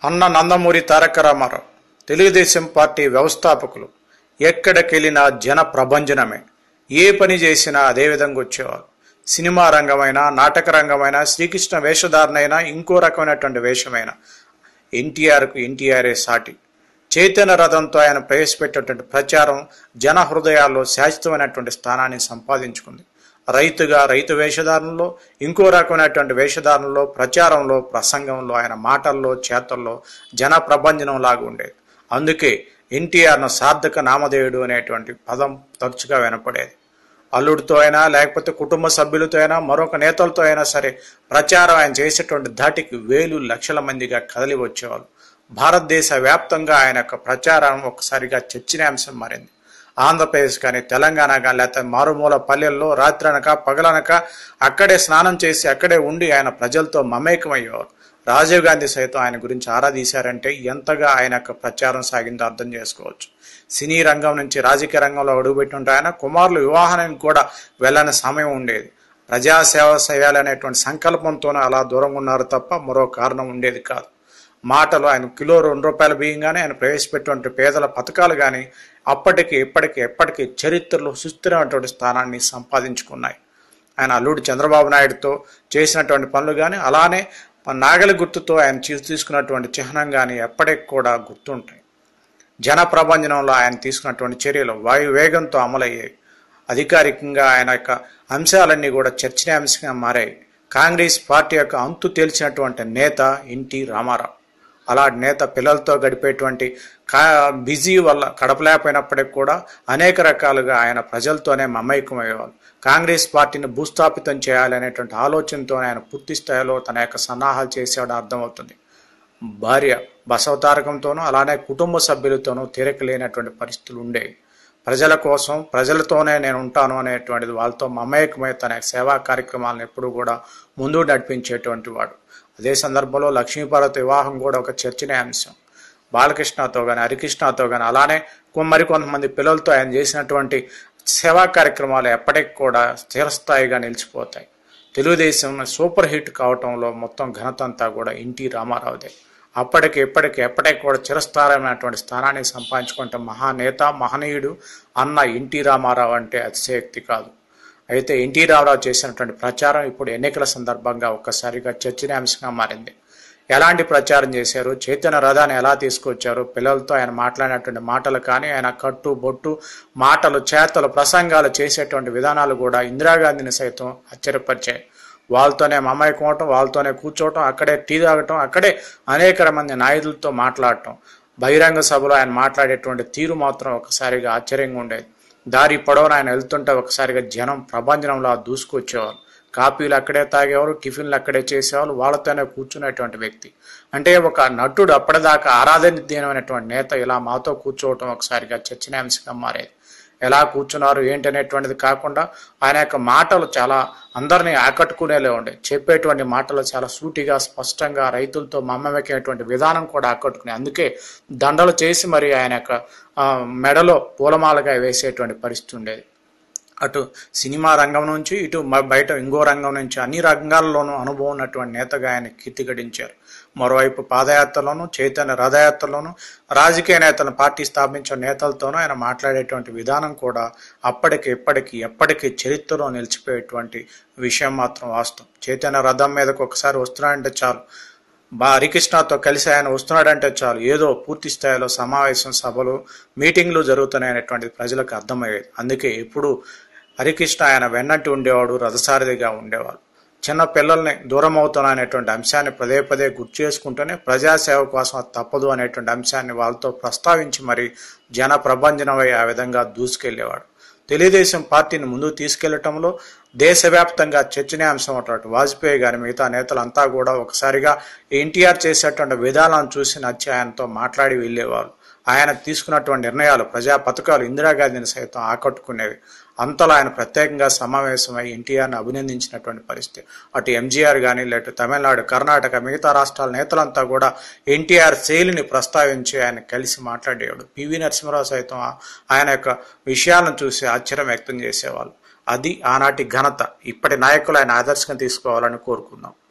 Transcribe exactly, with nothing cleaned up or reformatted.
అన్న నందమూరి తారక రామారావు తెలుగుదేశం పార్టీ వ్యవస్థాపకులు. ఎక్కడికెళ్ళినా జన ప్రభంజనమే. ఏ పని చేసినా అదే విధంగా వచ్చేవారు. సినిమా రంగమైనా, నాటక రంగమైనా, శ్రీకృష్ణ వేషధారణైనా, ఇంకో రకమైనటువంటి వేషమైనా ఎన్టీఆర్కు ఎన్టీఆర్ఏ సాటి. చైతన్య రథంతో ఆయన ప్రవేశపెట్టేటువంటి ప్రచారం జన హృదయాల్లో శాశ్వతమైనటువంటి స్థానాన్ని సంపాదించుకుంది. రైతుగా రైతు వేషధారణలో, ఇంకో రకమైనటువంటి వేషధారణలో, ప్రచారంలో, ప్రసంగంలో, ఆయన మాటల్లో, చేతల్లో జన ప్రభంజనం లాగా ఉండేది. అందుకే ఎన్టీఆర్ను సార్థక నామధేయుడు అనేటువంటి పదం తరచుగా వినపడేది. అల్లుడితో అయినా, లేకపోతే కుటుంబ సభ్యులతో అయినా, మరొక నేతలతో అయినా సరే ప్రచారం ఆయన చేసేటువంటి ధాటికి వేలు లక్షల మందిగా కదలి వచ్చేవాళ్ళు. భారతదేశ వ్యాప్తంగా ఆయన యొక్క ప్రచారం ఒకసారిగా చర్చనీయాంశం మారింది. ఆంధ్రప్రదేశ్ కానీ, తెలంగాణ కానీ, లేకపోతే మారుమూల పల్లెల్లో రాత్రనక పగలనక అక్కడే స్నానం చేసి అక్కడే ఉండి ఆయన ప్రజలతో మమేకమయ్యేవారు. రాజీవ్ గాంధీ సైతం ఆయన గురించి ఆరాధీశారంటే ఎంతగా ఆయన యొక్క ప్రచారం సాగిందో అర్థం చేసుకోవచ్చు. సినీ రంగం నుంచి రాజకీయ రంగంలో అడుగుపెట్టుంటే ఆయన కుమారులు వివాహానికి కూడా వెళ్ళని సమయం ఉండేది. ప్రజాసేవ చేయాలనేటువంటి సంకల్పంతోనే అలా దూరంగా ఉన్నారు తప్ప మరో కారణం ఉండేది కాదు. మాటలు ఆయన కిలో రెండు రూపాయల బియ్యం కానీ, ఆయన ప్రవేశపెట్టినటువంటి పేదల పథకాలు కానీ అప్పటికి ఇప్పటికి ఎప్పటికీ చరిత్రలో సుస్థిరమైనటువంటి స్థానాన్ని సంపాదించుకున్నాయి. ఆయన అల్లుడు చంద్రబాబు నాయుడుతో చేసినటువంటి పనులు కానీ, అలానే నాగలి గుర్తుతో ఆయన తీసుకున్నటువంటి చిహ్నం కానీ ఎప్పటికి కూడా గుర్తుంటాయి. జన ప్రభంజనంలో ఆయన తీసుకున్నటువంటి చర్యలు వాయు వేగంతో అమలయ్యాయి. అధికారికంగా ఆయన యొక్క అంశాలన్నీ కూడా చర్చనీయాంశంగా మారాయి. కాంగ్రెస్ పార్టీ యొక్క అంతు తేల్చినటువంటి నేత ఎన్టీ రామారావు. అలాంటి నేత పిల్లలతో గడిపేటువంటి కా బిజీ వల్ల గడపలేకపోయినప్పటికీ కూడా అనేక రకాలుగా ఆయన ప్రజలతోనే మమైకమయ్యేవాళ్ళు. కాంగ్రెస్ పార్టీని భూస్థాపితం చేయాలనేటువంటి ఆలోచనతో ఆయన పూర్తి స్థాయిలో తన యొక్క సన్నాహాలు చేసేవాడు అర్థమవుతుంది. భార్య బసవతారకంతోనూ, అలానే కుటుంబ సభ్యులతోనూ తీరిక లేనటువంటి పరిస్థితులు ఉండేవి. ప్రజల కోసం, ప్రజలతోనే నేను ఉంటాను అనేటువంటిది వాళ్ళతో మమేకమై తన సేవా కార్యక్రమాలను ఎప్పుడూ కూడా ముందుకు నడిపించేటువంటి వాడు. అదే సందర్భంలో లక్ష్మీపార్వతి వివాహం కూడా ఒక చర్చనీయాంశం. బాలకృష్ణతో కానీ, హరికృష్ణతో కానీ, అలానే మరికొంతమంది పిల్లలతో ఆయన చేసినటువంటి సేవా కార్యక్రమాలు ఎప్పటికి కూడా స్థిరస్థాయిగా నిలిచిపోతాయి. తెలుగుదేశం సూపర్ హిట్ కావటంలో మొత్తం ఘనత అంతా కూడా ఎన్టీ రామారావుదే. అప్పటికి ఇప్పటికి ఎప్పటికి కూడా చిరస్థాయిమైనటువంటి స్థానాన్ని సంపాదించుకుంటే మహానేత, మహనీయుడు అన్న ఎన్టీ రామారావు అంటే అతిశయోక్తి కాదు. అయితే ఎన్టీ రామారావు చేసినటువంటి ప్రచారం ఇప్పుడు ఎన్నికల సందర్భంగా ఒక్కసారిగా చర్చనీయాంశంగా మారింది. ఎలాంటి ప్రచారం చేశారు, చైతన్య రథాన్ని ఎలా తీసుకొచ్చారు, పిల్లలతో ఆయన మాట్లాడినటువంటి మాటలు కానీ, ఆయన కట్టు బొట్టు మాటలు, చేతలు, ప్రసంగాలు చేసేటువంటి విధానాలు కూడా ఇందిరాగాంధీని సైతం ఆశ్చర్యపరిచాయి. వాళ్ళతోనే మమైకం అవటం, వాళ్ళతోనే కూర్చోవటం, అక్కడే టీ తాగటం, అక్కడే అనేక మంది నాయకులతో మాట్లాడటం, బహిరంగ సభలో ఆయన మాట్లాడేటువంటి తీరు మాత్రం ఒకసారిగా ఆశ్చర్యంగా ఉండేది. దారి పొడవున ఆయన వెళ్తుంటే ఒకసారిగా జనం ప్రభంజనంలో దూసుకొచ్చేవారు. కాఫీలు అక్కడే తాగేవారు, టిఫిన్లు అక్కడే చేసేవాళ్ళు, వాళ్ళతోనే కూర్చునేటువంటి వ్యక్తి. అంటే ఒక నటుడు అప్పటిదాకా ఆరాధనీయమైనటువంటి నేత ఇలా మాతో కూర్చోవటం ఒకసారిగా చర్చనీయాంశంగా మారేది. ఎలా కూర్చున్నారు ఏంటి అనేటువంటిది కాకుండా ఆయన యొక్క మాటలు చాలా అందరినీ ఆకట్టుకునేలా ఉండే. చెప్పేటువంటి మాటలు చాలా సూటిగా, స్పష్టంగా, రైతులతో మమ్మమెక్కేటువంటి విధానం కూడా ఆకట్టుకునే. అందుకే దండలు చేసి మరి ఆయన యొక్క మెడలో పూలమాలగా వేసేటువంటి పరిస్థితి ఉండేది. అటు సినిమా రంగం నుంచి, ఇటు బయట ఇంకో రంగం నుంచి అన్ని రంగాల్లోనూ అనుభవం ఉన్నటువంటి నేతగా ఆయన కీర్తి గడించారు. మరోవైపు పాదయాత్రలోనూ, చైతన్య రథయాత్రలోనూ, రాజకీయ నేతలను పార్టీ స్థాపించిన నేతలతోనూ ఆయన మాట్లాడేటువంటి విధానం కూడా అప్పటికి ఇప్పటికి ఎప్పటికీ చరిత్రలో నిలిచిపోయేటువంటి విషయం మాత్రం వాస్తవం. చైతన్య రథం మీదకు ఒకసారి వస్తున్నాడంటే చాలు, బా హరికృష్ణతో కలిసి ఆయన వస్తున్నాడంటే చాలు, ఏదో పూర్తి స్థాయిలో సమావేశం, సభలు, మీటింగ్లు జరుగుతున్నాయనేటువంటిది ప్రజలకు అర్థమయ్యేది. అందుకే ఎప్పుడు హరికృష్ణ ఆయన వెన్నట్టు ఉండేవాడు, రథసారథిగా ఉండేవాడు. చిన్న పిల్లల్ని దూరం అవుతున్నాయనేటువంటి అంశాన్ని పదే పదే గుర్తు చేసుకుంటూనే ప్రజాసేవ కోసం అది తప్పదు అనేటువంటి అంశాన్ని వాళ్ళతో ప్రస్తావించి మరి జన ప్రభంజనమై ఆ విధంగా దూసుకెళ్లేవాడు. తెలుగుదేశం పార్టీని ముందుకు తీసుకెళ్లటంలో దేశవ్యాప్తంగా చర్చనీయాంశం అటువంటి వాజ్పేయి గారి మిగతా నేతలంతా కూడా ఒకసారిగా ఎన్టీఆర్ చేసేటువంటి విధానాలను చూసి నచ్చి ఆయనతో మాట్లాడి వెళ్ళేవారు. ఆయన తీసుకున్నటువంటి నిర్ణయాలు, ప్రజా పథకాలు ఇందిరాగాంధీని సైతం ఆకట్టుకునేవి. అంతలో ఆయన ప్రత్యేకంగా సమావేశమై ఎన్టీఆర్ని అభినందించినటువంటి పరిస్థితి. అటు ఎంజీఆర్ కానీ, లేటు తమిళనాడు, కర్ణాటక, మిగతా రాష్ట్రాల నేతలంతా కూడా ఎన్టీఆర్ శైలిని ప్రస్తావించి ఆయన కలిసి మాట్లాడేవాడు. పివి నరసింహారావు సైతం ఆయన యొక్క విషయాలను చూసి ఆశ్చర్యం వ్యక్తం చేసేవాళ్ళు. అది ఆనాటి ఘనత. ఇప్పటి నాయకులు ఆయన ఆదర్శంగా తీసుకోవాలని కోరుకుందాం.